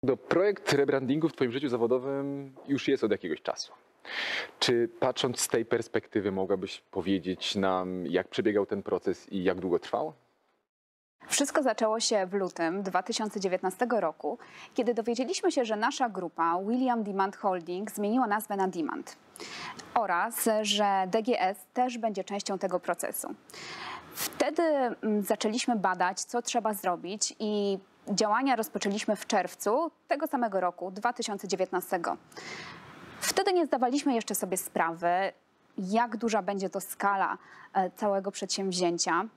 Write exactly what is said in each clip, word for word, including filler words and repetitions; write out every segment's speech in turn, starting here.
No, projekt rebrandingu w Twoim życiu zawodowym już jest od jakiegoś czasu. Czy patrząc z tej perspektywy mogłabyś powiedzieć nam, jak przebiegał ten proces i jak długo trwał? Wszystko zaczęło się w lutym dwa tysiące dziewiętnastego roku, kiedy dowiedzieliśmy się, że nasza grupa William Demand Holding zmieniła nazwę na Demand oraz, że D G S też będzie częścią tego procesu. Wtedy zaczęliśmy badać, co trzeba zrobić i działania rozpoczęliśmy w czerwcu tego samego roku, dwa tysiące dziewiętnastego. Wtedy nie zdawaliśmy jeszcze sobie sprawy, jak duża będzie to skala całego przedsięwzięcia.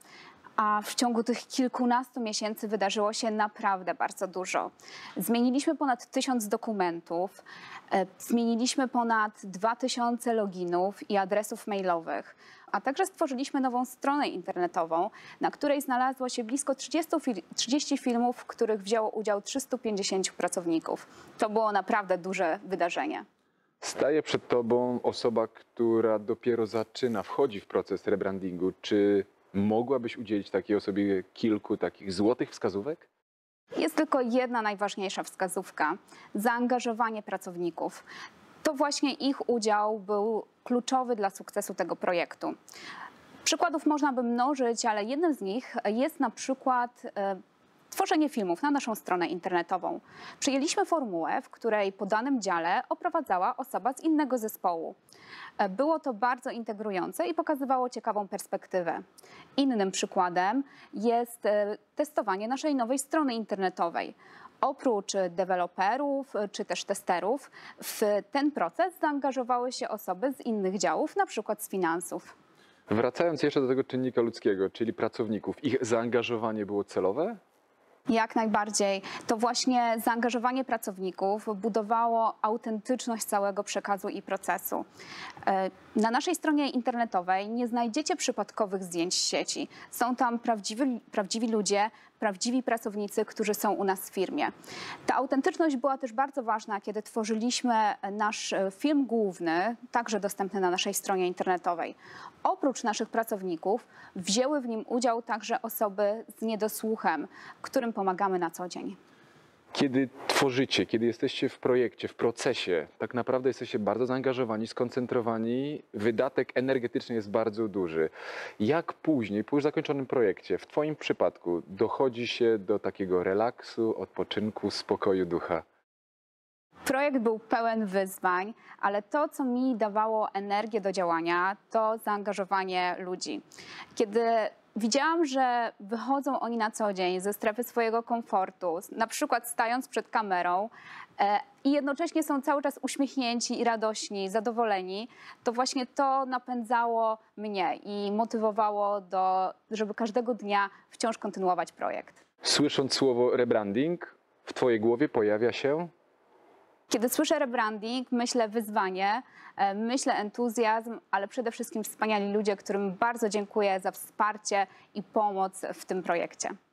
A w ciągu tych kilkunastu miesięcy wydarzyło się naprawdę bardzo dużo. Zmieniliśmy ponad tysiąc dokumentów, zmieniliśmy ponad dwa tysiące loginów i adresów mailowych, a także stworzyliśmy nową stronę internetową, na której znalazło się blisko trzydziestu filmów, w których wzięło udział trzystu pięćdziesięciu pracowników. To było naprawdę duże wydarzenie. Staje przed Tobą osoba, która dopiero zaczyna, wchodzi w proces rebrandingu. Czy mogłabyś udzielić takiej osobie kilku takich złotych wskazówek? Jest tylko jedna najważniejsza wskazówka – zaangażowanie pracowników. To właśnie ich udział był kluczowy dla sukcesu tego projektu. Przykładów można by mnożyć, ale jednym z nich jest na przykład tworzenie filmów na naszą stronę internetową. Przyjęliśmy formułę, w której po danym dziale oprowadzała osoba z innego zespołu. Było to bardzo integrujące i pokazywało ciekawą perspektywę. Innym przykładem jest testowanie naszej nowej strony internetowej. Oprócz deweloperów czy też testerów, w ten proces zaangażowały się osoby z innych działów, na przykład z finansów. Wracając jeszcze do tego czynnika ludzkiego, czyli pracowników, ich zaangażowanie było celowe? Jak najbardziej. To właśnie zaangażowanie pracowników budowało autentyczność całego przekazu i procesu. Na naszej stronie internetowej nie znajdziecie przypadkowych zdjęć z sieci. Są tam prawdziwi, prawdziwi ludzie, prawdziwi pracownicy, którzy są u nas w firmie. Ta autentyczność była też bardzo ważna, kiedy tworzyliśmy nasz film główny, także dostępny na naszej stronie internetowej. Oprócz naszych pracowników wzięły w nim udział także osoby z niedosłuchem, którym pomagamy na co dzień. Kiedy tworzycie, kiedy jesteście w projekcie, w procesie, tak naprawdę jesteście bardzo zaangażowani, skoncentrowani, wydatek energetyczny jest bardzo duży. Jak później, po już zakończonym projekcie, w Twoim przypadku dochodzi się do takiego relaksu, odpoczynku, spokoju ducha? Projekt był pełen wyzwań, ale to, co mi dawało energię do działania, to zaangażowanie ludzi. Kiedy widziałam, że wychodzą oni na co dzień ze strefy swojego komfortu, na przykład stając przed kamerą e, i jednocześnie są cały czas uśmiechnięci i radośni, zadowoleni, to właśnie to napędzało mnie i motywowało, do, żeby każdego dnia wciąż kontynuować projekt. Słysząc słowo rebranding, w Twojej głowie pojawia się? Kiedy słyszę rebranding, myślę wyzwanie, myślę entuzjazm, ale przede wszystkim wspaniali ludzie, którym bardzo dziękuję za wsparcie i pomoc w tym projekcie.